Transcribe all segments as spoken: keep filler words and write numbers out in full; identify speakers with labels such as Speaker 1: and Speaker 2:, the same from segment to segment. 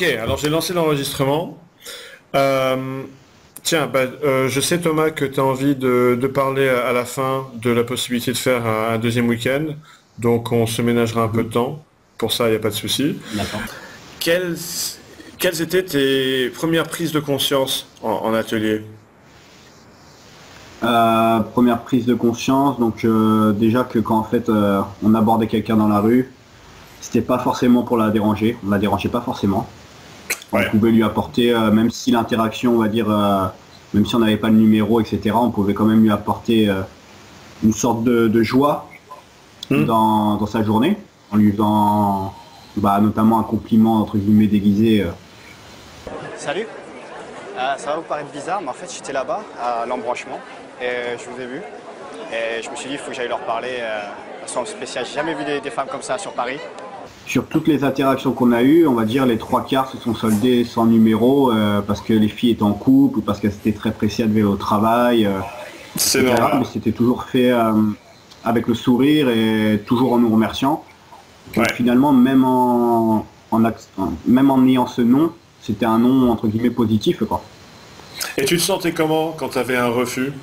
Speaker 1: Ok, alors j'ai lancé l'enregistrement. Euh, tiens, bah, euh, je sais Thomas que tu as envie de, de parler à, à la fin de la possibilité de faire un, un deuxième week-end. Donc on se ménagera un peu de
Speaker 2: Mhm.
Speaker 1: temps. Pour ça, il n'y a pas de souci.
Speaker 2: D'accord.
Speaker 1: Quelles, quelles étaient tes premières prises de conscience en, en atelier?
Speaker 2: Euh, première prise de conscience, donc euh, déjà que quand en fait euh, on abordait quelqu'un dans la rue, c'était pas forcément pour la déranger, on la dérangeait pas forcément. On
Speaker 1: Ouais.
Speaker 2: pouvait lui apporter, euh, même si l'interaction, on va dire, euh, même si on n'avait pas le numéro, et cetera, on pouvait quand même lui apporter euh, une sorte de, de joie
Speaker 1: Hmm.
Speaker 2: dans, dans sa journée, en lui faisant bah, notamment un compliment entre guillemets déguisé. euh.
Speaker 3: Salut. Euh, ça va vous paraître bizarre, mais en fait j'étais là-bas à l'embranchement et je vous ai vu. Et je me suis dit il faut que j'aille leur parler. Euh, façon spéciale. J'ai jamais vu des, des femmes comme ça sur Paris.
Speaker 2: Sur toutes les interactions qu'on a eues, on va dire les trois quarts se sont soldés sans numéro euh, parce que les filles étaient en couple ou parce qu'elles étaient très pressées à devoir au travail, euh,
Speaker 1: C'est
Speaker 2: et cetera. Mais
Speaker 1: normal.
Speaker 2: c'était toujours fait euh, avec le sourire et toujours en nous remerciant. Donc
Speaker 1: Ouais.
Speaker 2: finalement, même en, en, ac- en- même en ayant ce nom, c'était un nom entre guillemets positif, quoi.
Speaker 1: Et tu te sentais comment quand tu avais un refus?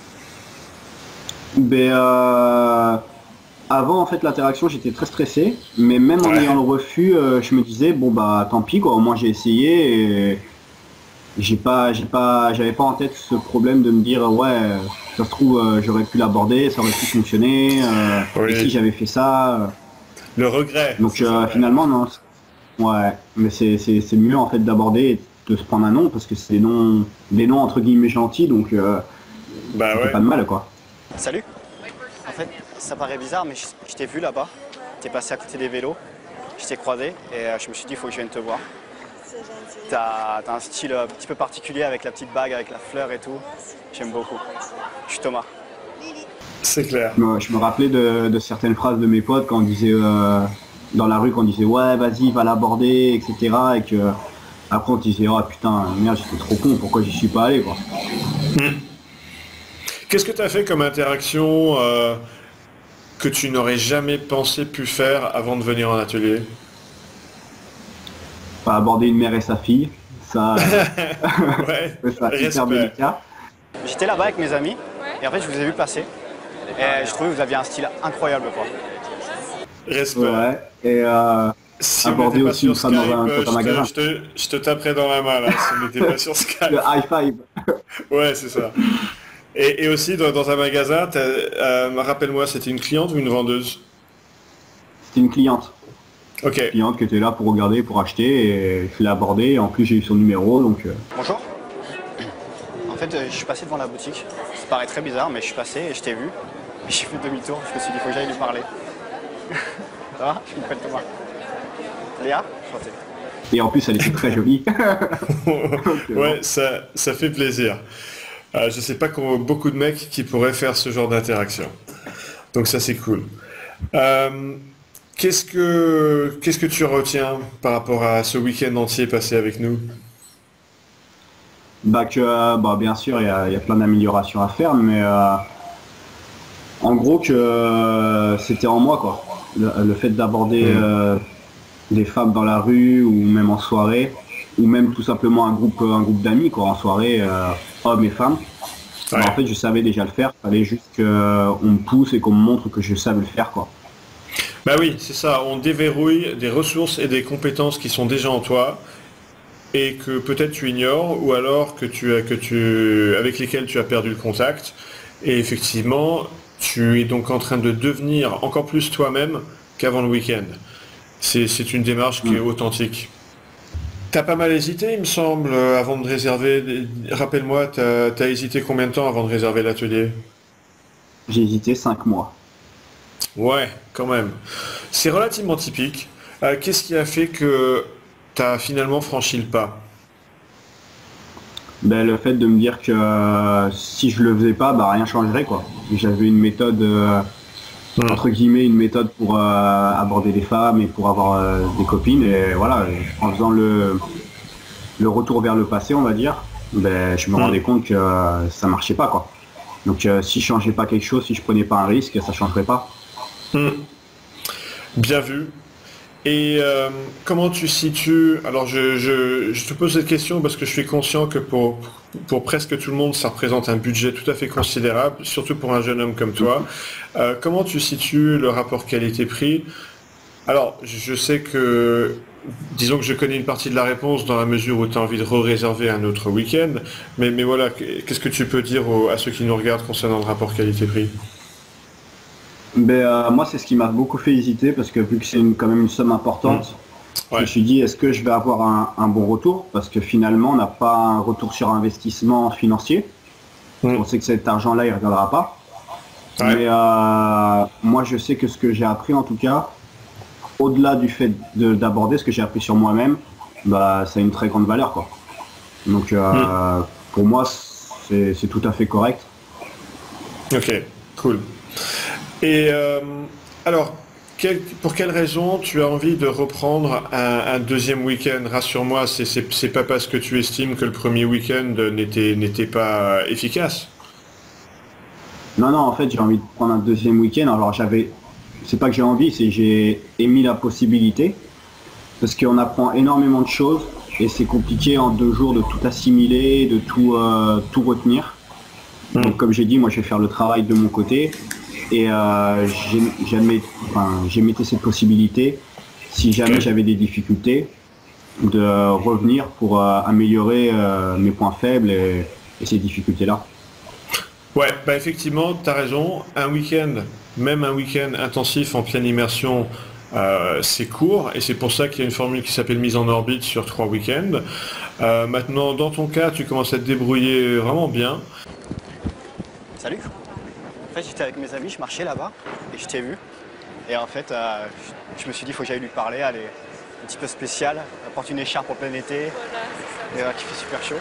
Speaker 2: Ben, euh, avant en fait l'interaction, j'étais très stressé, mais même en ayant le
Speaker 1: Ouais.
Speaker 2: refus, euh, je me disais bon bah tant pis quoi, au moins j'ai essayé et j'ai pas, j'ai pas, j'avais pas en tête ce problème de me dire ouais, ça se trouve euh, j'aurais pu l'aborder, ça aurait pu fonctionner, euh, et si
Speaker 1: Oui.
Speaker 2: j'avais fait ça. euh.
Speaker 1: Le regret,
Speaker 2: Donc
Speaker 1: c'est ça.
Speaker 2: euh,
Speaker 1: Ouais.
Speaker 2: finalement non, ouais, mais c'est c'est c'est mieux en fait d'aborder, et de se prendre un nom parce que c'est des noms, des noms entre guillemets gentils, donc euh,
Speaker 1: Bah
Speaker 2: ça fait
Speaker 1: ouais.
Speaker 2: pas de mal quoi.
Speaker 3: Salut. En fait, ça paraît bizarre, mais je, je t'ai vu là-bas. T'es passé à côté des vélos. Je t'ai croisé et euh, je me suis dit il faut que je vienne te voir.
Speaker 4: C'est gentil.
Speaker 3: T'as as un style euh, un petit peu particulier avec la petite bague, avec la fleur et tout. J'aime beaucoup. Je suis Thomas.
Speaker 4: Lily.
Speaker 1: C'est clair.
Speaker 2: Je me, je me rappelais de, de certaines phrases de mes potes quand on disait euh, dans la rue, quand on disait ouais vas-y va l'aborder, et cetera. Et que après on disait oh putain merde j'étais trop con, pourquoi j'y suis pas allé quoi.
Speaker 1: Qu'est-ce que tu as fait comme interaction euh, que tu n'aurais jamais pensé pu faire avant de venir en atelier?
Speaker 2: Pas aborder une mère et sa fille, ça
Speaker 1: Ouais,
Speaker 2: euh, ça hyper
Speaker 1: respect.
Speaker 2: délicat.
Speaker 3: J'étais là-bas avec mes amis et en fait je vous ai vu passer. Et je trouvais que vous aviez un style incroyable quoi.
Speaker 1: Respect.
Speaker 2: Ouais. Et euh,
Speaker 1: Si on n'était
Speaker 2: aborder
Speaker 1: pas
Speaker 2: aussi une
Speaker 1: sur
Speaker 2: femme dans
Speaker 1: Skype,
Speaker 2: un,
Speaker 1: euh,
Speaker 2: dans un
Speaker 1: je te,
Speaker 2: magasin.
Speaker 1: je te, je te taperais dans la main là, si on n'était pas sur
Speaker 2: Le
Speaker 1: Skype.
Speaker 2: high five,
Speaker 1: Ouais, c'est ça. Et, et aussi, dans, dans un magasin, t'as- euh, rappelle-moi, c'était une cliente ou une vendeuse?
Speaker 2: c'était une cliente.
Speaker 1: Ok.
Speaker 2: Cliente qui était là pour regarder, pour acheter, et je l'ai abordée, et en plus j'ai eu son numéro, donc euh,
Speaker 3: Bonjour. En fait, euh, je suis passé devant la boutique. Ça paraît très bizarre, mais je suis passé et je t'ai vu. Et j'ai fait demi-tour. Je me suis dit, il faut que j'aille lui parler. Ça va? Je m'appelle Thomas. Léa? Enchanté.
Speaker 2: et en plus elle était très jolie. Donc, euh, bon.
Speaker 1: Ouais, ça, ça fait plaisir. Euh, je sais pas comment beaucoup de mecs qui pourraient faire ce genre d'interaction. Donc ça, c'est cool. Euh, qu'est-ce que, qu'est-ce que tu retiens par rapport à ce week-end entier passé avec nous?
Speaker 2: Bah que euh, bah bien sûr il y a, il y a plein d'améliorations à faire, mais euh, en gros que euh, c'était en moi quoi. Le, le fait d'aborder
Speaker 1: Hmm.
Speaker 2: euh, des femmes dans la rue ou même en soirée, ou même tout simplement un groupe un groupe d'amis quoi en soirée, euh, hommes et femmes. Bah, en
Speaker 1: Ouais.
Speaker 2: fait je savais déjà le faire, fallait juste qu'on me pousse et qu'on me montre que je savais le faire quoi.
Speaker 1: Bah oui, c'est ça. On déverrouille des ressources et des compétences qui sont déjà en toi et que peut-être tu ignores ou alors que tu as, que tu, avec lesquelles tu as perdu le contact. Et effectivement, tu es donc en train de devenir encore plus toi-même qu'avant le week-end. C'est, c'est une démarche qui est
Speaker 2: Mm.
Speaker 1: authentique. T'as pas mal hésité, il me semble, euh, avant de réserver. Rappelle-moi, t'as, t'as hésité combien de temps avant de réserver l'atelier?
Speaker 2: J'ai hésité cinq mois.
Speaker 1: Ouais, quand même. C'est relativement typique. Euh, qu'est-ce qui a fait que t'as finalement franchi le pas?
Speaker 2: Ben, le fait de me dire que euh, si je le faisais pas, bah rien changerait quoi. Et j'avais une méthode euh,
Speaker 1: Hmm.
Speaker 2: entre guillemets une méthode pour euh, aborder des femmes et pour avoir euh, des copines, et voilà, en faisant le, le retour vers le passé on va dire, ben, je me
Speaker 1: Hmm.
Speaker 2: rendais compte que euh, ça marchait pas quoi. Donc euh, si je changeais pas quelque chose, si je prenais pas un risque, ça changerait pas.
Speaker 1: Hmm. Bien vu. Et euh, comment tu situes... Alors je, je, je te pose cette question parce que je suis conscient que pour, pour presque tout le monde, ça représente un budget tout à fait considérable, surtout pour un jeune homme comme toi. Euh, comment tu situes le rapport qualité-prix? Alors, je sais que, disons que je connais une partie de la réponse dans la mesure où tu as envie de re-réserver un autre week-end, mais, mais voilà, qu'est-ce que tu peux dire aux- à ceux qui nous regardent concernant le rapport qualité-prix?
Speaker 2: Ben, euh, moi, c'est ce qui m'a beaucoup fait hésiter parce que vu que c'est une- quand même une somme importante, je
Speaker 1: Ouais.
Speaker 2: me suis dit, est-ce que je vais avoir un, un bon retour? Parce que finalement, on n'a pas un retour sur investissement financier.
Speaker 1: Mm.
Speaker 2: On sait que cet argent-là, il ne reviendra pas.
Speaker 1: Ouais.
Speaker 2: Mais euh, moi, je sais que ce que j'ai appris, en tout cas, au-delà du fait de- d'aborder ce que j'ai appris sur moi-même, bah, ça a une très grande valeur, quoi. Donc, euh, pour moi, c'est c'est tout à fait correct.
Speaker 1: Ok, cool. Et euh, alors, quel- pour quelle raison tu as envie de reprendre un, un deuxième week-end? Rassure-moi, c'est c'est- c'est pas parce que tu estimes que le premier week-end n'était n'était pas efficace.
Speaker 2: Non, non, en fait, j'ai envie de prendre un deuxième week-end. Alors, j'avais, c'est pas que j'ai envie, c'est que j'ai émis la possibilité. Parce qu'on apprend énormément de choses et c'est compliqué en deux jours de tout assimiler, de tout, euh, tout retenir.
Speaker 1: Mm.
Speaker 2: Donc, comme j'ai dit, moi, je vais faire le travail de mon côté et euh, j'ai- j'admets- enfin, j'émettais cette possibilité, si jamais
Speaker 1: Ok.
Speaker 2: j'avais des difficultés, de euh, revenir pour euh, améliorer euh, mes points faibles et, et ces difficultés-là.
Speaker 1: Ouais, bah effectivement, tu as raison. Un week-end, même un week-end intensif en pleine immersion, euh, c'est court et c'est pour ça qu'il y a une formule qui s'appelle mise en orbite sur trois week-ends. Euh, maintenant, dans ton cas, tu commences à te débrouiller vraiment bien.
Speaker 3: Salut. En fait, j'étais avec mes amis, je marchais là-bas et je t'ai vu. Et en fait, euh, je je me suis dit, il faut que j'aille lui parler. Elle est un petit peu spéciale. Elle porte une écharpe en plein été. Et euh, qui fait super chaud.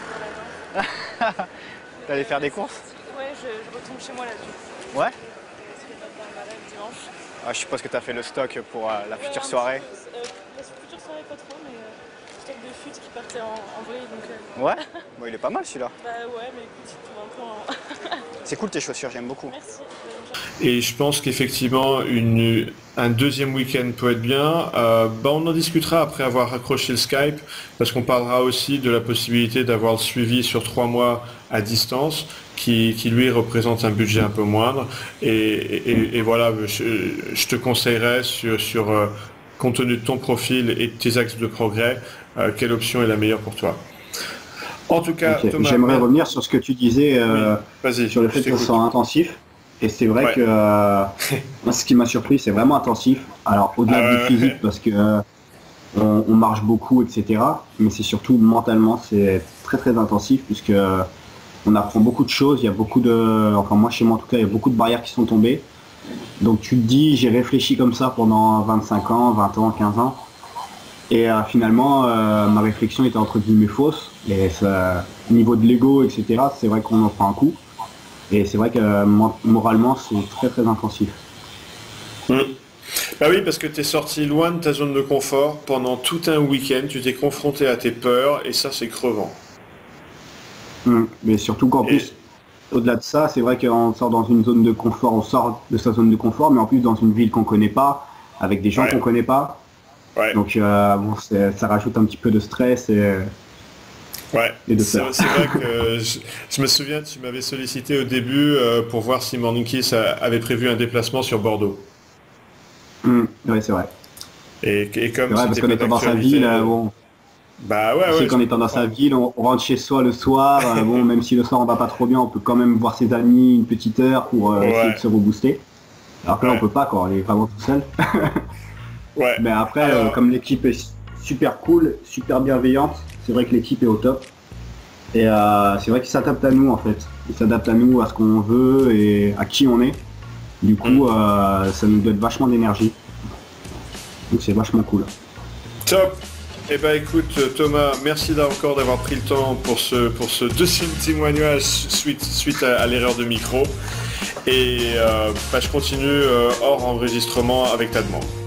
Speaker 3: T'allais faire des courses?
Speaker 5: Ouais, je, je retourne chez moi là du
Speaker 3: Ouais.
Speaker 5: parce que papa est malade dimanche.
Speaker 3: Ah, je suppose que tu as fait le stock pour euh, la future
Speaker 5: Ouais, un
Speaker 3: soirée.
Speaker 5: petit peu, euh, la future soirée pas trop, mais euh, stock de fut qui partait en, en vrille donc euh,
Speaker 3: Ouais. Bon, il est pas mal celui-là.
Speaker 5: bah ouais, mais écoute, il tombe un peu en.
Speaker 3: C'est cool tes chaussures, j'aime beaucoup.
Speaker 5: Merci.
Speaker 1: Et je pense qu'effectivement, une- un deuxième week-end peut être bien. Euh, bah, on en discutera après avoir raccroché le Skype, parce qu'on parlera aussi de la possibilité d'avoir le suivi sur trois mois à distance, qui, qui lui représente un budget un peu moindre. Et, et- et voilà, je, je te conseillerais sur, sur euh, compte tenu de ton profil et de tes axes de progrès, euh, quelle option est la meilleure pour toi. En tout cas,
Speaker 2: Ok.
Speaker 1: Thomas,
Speaker 2: J'aimerais revenir sur ce que tu disais euh,
Speaker 1: vas-y,
Speaker 2: sur le
Speaker 1: je
Speaker 2: fait que ça
Speaker 1: t'écoute.
Speaker 2: soit intensif. Et c'est vrai
Speaker 1: Ouais.
Speaker 2: que euh, moi, ce qui m'a surpris, c'est vraiment intensif. Alors au-delà
Speaker 1: Ah
Speaker 2: du
Speaker 1: ouais.
Speaker 2: physique, parce que euh, on, on marche beaucoup, et cetera. Mais c'est surtout mentalement, c'est très très intensif puisque euh, on apprend beaucoup de choses. Il y a beaucoup de, enfin moi chez moi en tout cas, il y a beaucoup de barrières qui sont tombées. Donc tu te dis, j'ai réfléchi comme ça pendant vingt-cinq ans, vingt ans, quinze ans. Et euh, finalement, euh, ma réflexion était entre guillemets fausse. Et ça, au niveau de l'ego, et cetera, c'est vrai qu'on en prend un coup. Et c'est vrai que euh, mo- moralement, c'est très très intensif.
Speaker 1: Mm. Bah oui, parce que tu es sorti loin de ta zone de confort pendant tout un week-end, tu t'es confronté à tes peurs et ça c'est crevant.
Speaker 2: Mm. Mais surtout qu'en
Speaker 1: Et-
Speaker 2: plus, au-delà de ça, c'est vrai qu'on sort dans une zone de confort, on sort de sa zone de confort, mais en plus dans une ville qu'on connaît pas, avec des gens
Speaker 1: Ouais.
Speaker 2: qu'on connaît pas.
Speaker 1: Ouais,
Speaker 2: Donc euh, bon, c'est- ça rajoute un petit peu de stress et,
Speaker 1: ouais.
Speaker 2: et de
Speaker 1: C'est
Speaker 2: peur.
Speaker 1: c'est vrai que je, je me souviens, tu m'avais sollicité au début euh, pour voir si Morning a- avait prévu un déplacement sur Bordeaux.
Speaker 2: Mm. Ouais, c'est vrai.
Speaker 1: Et, et
Speaker 2: C'est
Speaker 1: comme
Speaker 2: vrai parce
Speaker 1: c'était
Speaker 2: qu'en
Speaker 1: pas
Speaker 2: étant dans sa
Speaker 1: d'actualité,
Speaker 2: ville, euh, bon,
Speaker 1: bah ouais,
Speaker 2: je
Speaker 1: ouais.
Speaker 2: sais qu'en
Speaker 1: je
Speaker 2: étant dans sa
Speaker 1: comprends.
Speaker 2: ville, on, on rentre chez soi le soir. euh, bon, même si le soir on va pas trop bien, on peut quand même voir ses amis une petite heure pour euh,
Speaker 1: Ouais.
Speaker 2: essayer de se rebooster. Alors que là,
Speaker 1: Ouais.
Speaker 2: on peut pas, quoi. On est vraiment tout seul.
Speaker 1: Ouais.
Speaker 2: Mais après,
Speaker 1: Alors-
Speaker 2: euh, comme l'équipe est super cool, super bienveillante, c'est vrai que l'équipe est au top. Et euh, c'est vrai qu'ils s'adaptent à nous en fait. Ils s'adaptent à nous, à ce qu'on veut et à qui on est. Du coup,
Speaker 1: Mm.
Speaker 2: euh, ça nous donne vachement d'énergie. Donc c'est vachement cool.
Speaker 1: Top. Eh ben écoute Thomas, merci d'a- encore d'avoir pris le temps pour ce, pour ce deuxième témoignage suite, suite à, à l'erreur de micro. Et euh, bah, je continue euh, hors enregistrement avec ta demande.